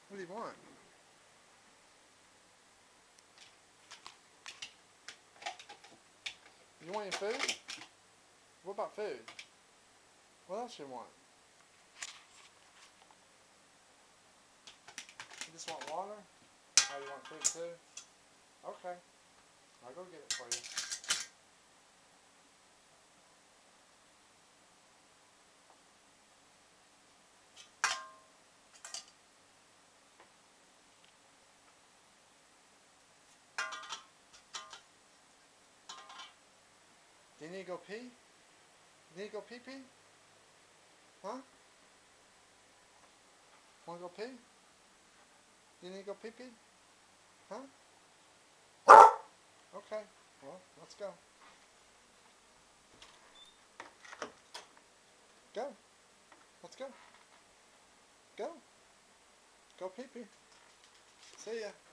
What do you want? You want your food? What about food? What else you want? You just want water? Oh, you want fruit too? Okay. I'll go get it for you. Do you need to go pee? You need to go pee-pee? Huh? Want to go pee? You need to go pee-pee? Huh? Okay. Well, let's go. Go. Let's go. Go. Go pee-pee. See ya.